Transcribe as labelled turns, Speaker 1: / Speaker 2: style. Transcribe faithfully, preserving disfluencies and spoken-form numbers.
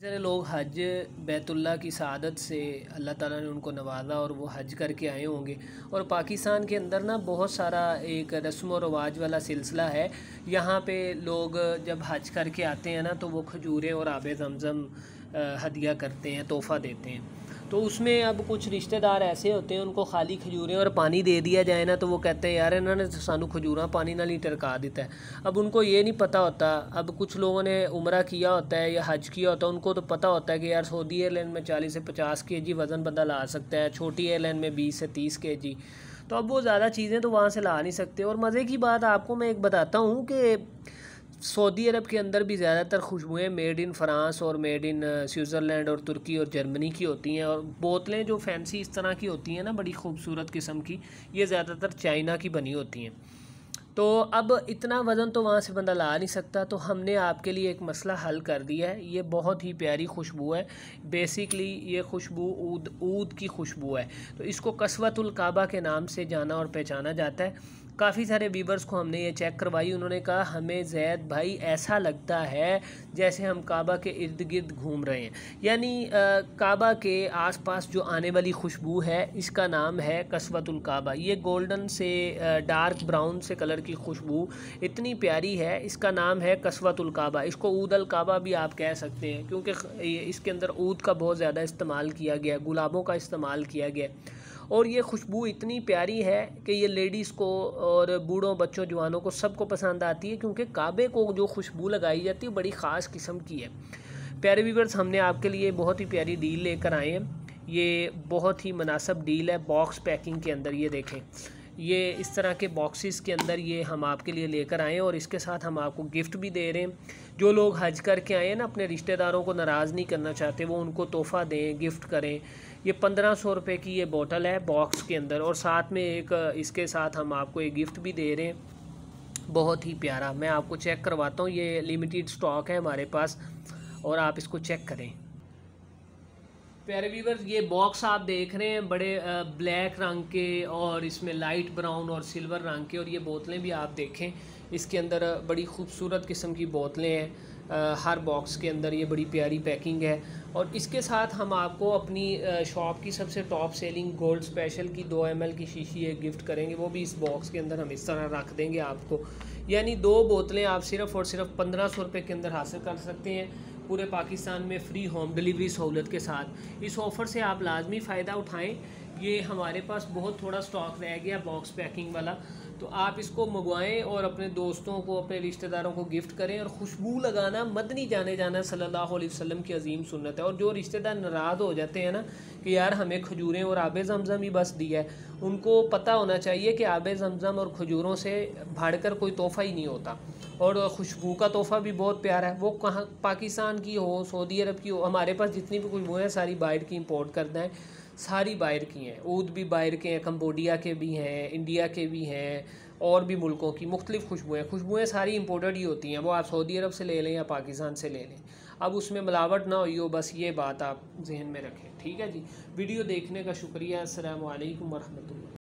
Speaker 1: सारे लोग हज बैतुल्ला की सआदत से अल्लाह ताला ने उनको नवाज़ा और वो हज करके आए होंगे। और पाकिस्तान के अंदर ना बहुत सारा एक रस्म व रवाज वाला सिलसिला है। यहाँ पे लोग जब हज करके आते हैं ना तो वो खजूरें और आब ज़मज़म हदिया करते हैं, तोहफ़ा देते हैं। तो उसमें अब कुछ रिश्तेदार ऐसे होते हैं उनको खाली खजूरें और पानी दे दिया जाए ना तो वो कहते हैं यार इन्होंने सानू खजूरा पानी नाल ही टरका देता है। अब उनको ये नहीं पता होता, अब कुछ लोगों ने उम्रा किया होता है या हज किया होता है, उनको तो पता होता है कि यार सऊदी एयरलाइन में चालीस से पचास के जी वज़न बंदा ला सकता है, छोटी एयरलाइन में बीस से तीस के जी। तो अब वो ज़्यादा चीज़ें तो वहाँ से ला नहीं सकते। और मज़े की बात आपको मैं एक बताता हूँ कि सऊदी अरब के अंदर भी ज़्यादातर खुशबुएँ मेड इन फ्रांस और मेड इन स्विट्ज़रलैंड और तुर्की और जर्मनी की होती हैं। और बोतलें जो फैंसी इस तरह की होती हैं ना, बड़ी खूबसूरत किस्म की, ये ज़्यादातर चाइना की बनी होती हैं। तो अब इतना वज़न तो वहाँ से बंदा ला नहीं सकता, तो हमने आपके लिए एक मसला हल कर दिया है। ये बहुत ही प्यारी खुशबू है। बेसिकली ये खुशबू ऊद ऊद की खुशबू है। तो इसको कसवतुल काबा के नाम से जाना और पहचाना जाता है। काफ़ी सारे वीवर्स को हमने ये चेक करवाई, उन्होंने कहा हमें ज़ैद भाई ऐसा लगता है जैसे हम काबा के इर्द गिर्द घूम रहे हैं। यानी काबा के आसपास जो आने वाली खुशबू है इसका नाम है कसवतुल काबा। ये गोल्डन से डार्क ब्राउन से कलर की खुशबू इतनी प्यारी है, इसका नाम है कसवतुल काबा। इसको ऊद अल काबा भी आप कह सकते हैं क्योंकि इसके अंदर ऊद का बहुत ज़्यादा इस्तेमाल किया गया, गुलाबों का इस्तेमाल किया गया। और ये खुशबू इतनी प्यारी है कि ये लेडीज़ को और बूढ़ों बच्चों जवानों को सबको पसंद आती है, क्योंकि काबे को जो खुशबू लगाई जाती है बड़ी ख़ास किस्म की है। प्यारे व्यूअर्स, हमने आपके लिए बहुत ही प्यारी डील लेकर आए हैं। ये बहुत ही मुनासिब डील है बॉक्स पैकिंग के अंदर। ये देखें, ये इस तरह के बॉक्सेस के अंदर ये हम आपके लिए लेकर आए हैं और इसके साथ हम आपको गिफ्ट भी दे रहे हैं। जो लोग हज करके आए हैं ना, अपने रिश्तेदारों को नाराज़ नहीं करना चाहते, वो उनको तोहफ़ा दें, गिफ्ट करें। ये पंद्रह सौ रुपये की ये बोतल है बॉक्स के अंदर, और साथ में एक इसके साथ हम आपको एक गिफ्ट भी दे रहे हैं बहुत ही प्यारा। मैं आपको चेक करवाता हूँ, ये लिमिटेड स्टॉक है हमारे पास और आप इसको चेक करें। प्यारे व्यूअर्स, ये बॉक्स आप देख रहे हैं बड़े ब्लैक रंग के और इसमें लाइट ब्राउन और सिल्वर रंग के, और ये बोतलें भी आप देखें इसके अंदर बड़ी खूबसूरत किस्म की बोतलें हैं। हर बॉक्स के अंदर ये बड़ी प्यारी पैकिंग है। और इसके साथ हम आपको अपनी शॉप की सबसे टॉप सेलिंग गोल्ड स्पेशल की दो एम एल की शीशी एक गिफ्ट करेंगे, वो भी इस बॉक्स के अंदर हम इस तरह रख देंगे आपको। यानी दो बोतलें आप सिर्फ़ और सिर्फ पंद्रह सौ रुपये के अंदर हासिल कर सकते हैं, पूरे पाकिस्तान में फ्री होम डिलीवरी सहूलत के साथ। इस ऑफ़र से आप लाजमी फ़ायदा उठाएं। ये हमारे पास बहुत थोड़ा स्टॉक रह गया बॉक्स पैकिंग वाला, तो आप इसको मंगवाएं और अपने दोस्तों को, अपने रिश्तेदारों को गिफ्ट करें। और खुशबू लगाना मदनी जाने जाना सल्लल्लाहु अलैहि वसल्लम की अजीम सुन्नत है। और जो रिश्तेदार नाराज़ हो जाते हैं ना कि यार हमें खजूरें और आब ज़मज़म ही बस दिया है, उनको पता होना चाहिए कि आब ज़मज़म और खजूरों से बढ़कर कोई तोहफ़ा ही नहीं होता। और खुशबू का तोहफ़ा भी बहुत प्यारा है, वो कहाँ पाकिस्तान की हो, सऊदी अरब की हो, हमारे पास जितनी भी खुशबुएँ हैं सारी बाहर की इंपोर्ट करना है, सारी बाहर की हैं। ऊद भी बाहर के हैं, कंबोडिया के भी हैं, इंडिया के भी हैं, और भी मुल्कों की मुख्तलिफ़ खुशबुएँ खुशबुएँ सारी इंपोर्टेड ही होती हैं। वो आप सऊदी अरब से ले लें या पाकिस्तान से ले लें, अब उसमें मिलावट ना हुई हो, बस ये बात आप जहन में रखें। ठीक है जी, वीडियो देखने का शुक्रिया। अस्सलामु अलैकुम वरहमतुल्लाह।